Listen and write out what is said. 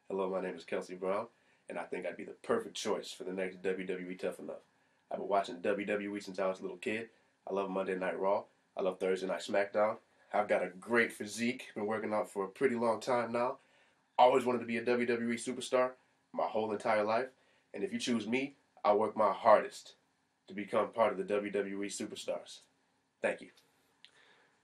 Hello, my name is Kelsey Brown, and I think I'd be the perfect choice for the next WWE Tough Enough. I've been watching WWE since I was a little kid. I love Monday Night Raw. I love Thursday Night SmackDown. I've got a great physique. Been working out for a pretty long time now. Always wanted to be a WWE superstar my whole entire life. And if you choose me, I'll work my hardest to become part of the WWE superstars. Thank you.